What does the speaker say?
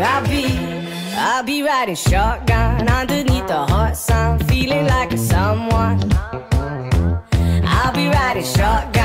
I'll be riding shotgun underneath the hot sun, feeling like a someone. I'll be riding shotgun